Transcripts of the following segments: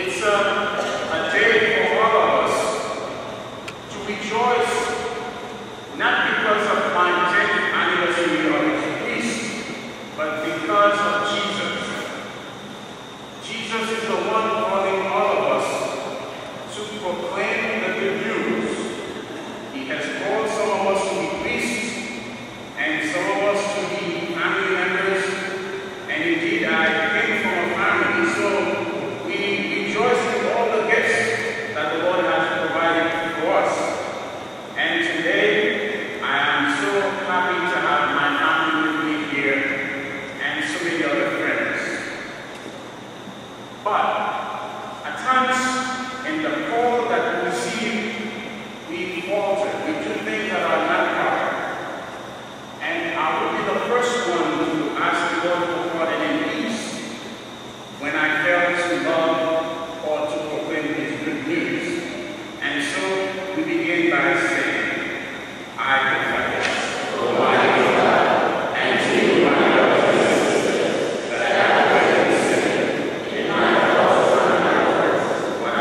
It's a day for all of us to rejoice, not because of my 10th anniversary of his feast, but because of Jesus. Jesus is the one calling all of us to proclaim the good news. He has called some of us to be priests and some of us to be family members. And indeed, I came from a family, so we rejoice in all the gifts that the Lord has provided for us. And today, I am so happy to have my family with me here and so many other friends. But at times, in the call that we receive, we falter. We do things that are not proper. And I will be the first one to ask the Lord for pardon and peace when I fail to love or to proclaim his good news. And so we begin by saying, I confess, Almighty God, and to you, my brothers and sisters, that I have committed sin in my thoughts and my words,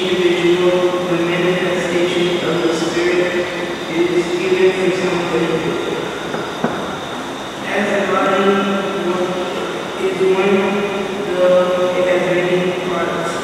individual, the manifestation of the Spirit is given for something. As a body is one, though it has many parts,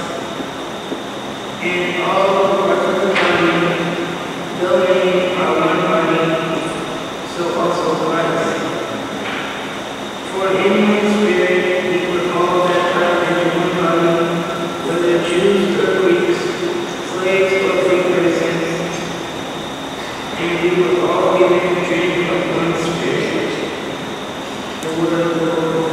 and all the parts of the body, though many are one body, so also Christ. For in one Spirit we were all baptized into one body, whether Jews or Greeks, slaves or free persons, and we were all given to drink of one Spirit. The word of the Lord.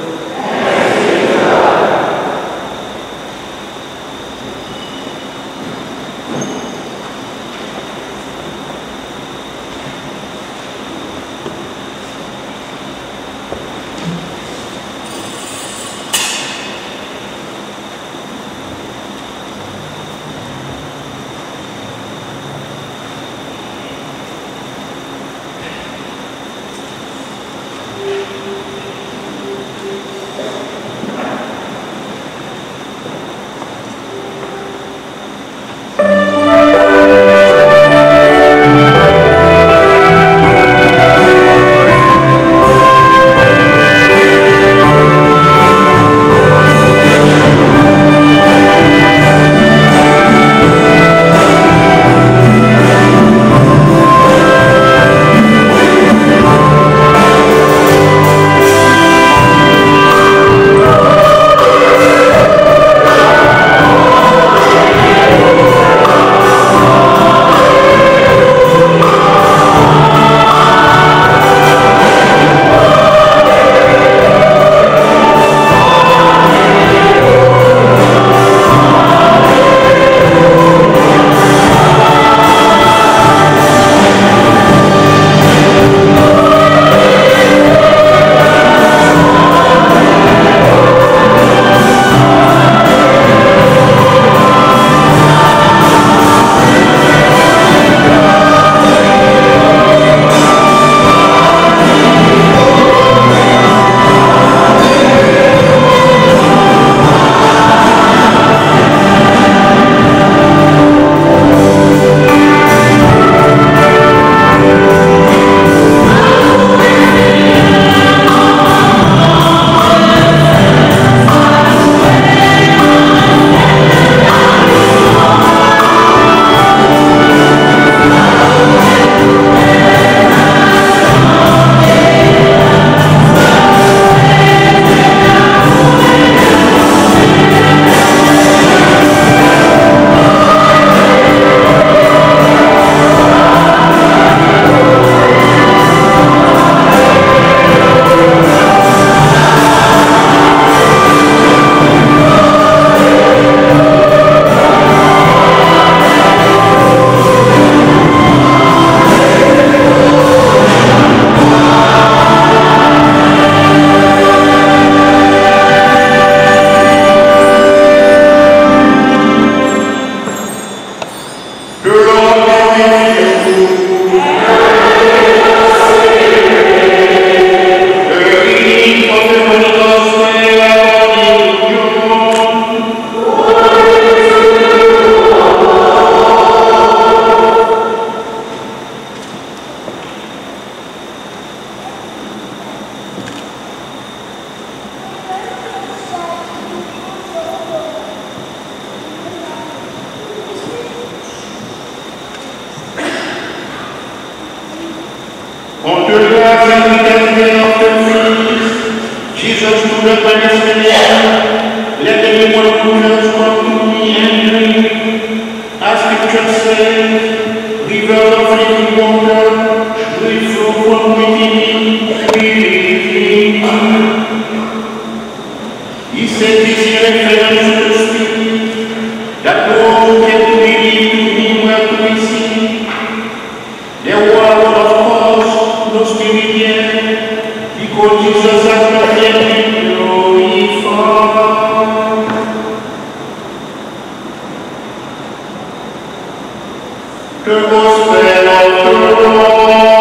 On the last and the of the feast, Jesus stood up and said, "Let anyone who thirsts come to me and drink. As Scripture says, rivers of living water will flow from within him, freely." He said this in reference to the Spirit, that all who came to believe to him were to receive. There was, of course, no Spirit yet, because Jesus has not yet been glorified. The Gospel of the Lord.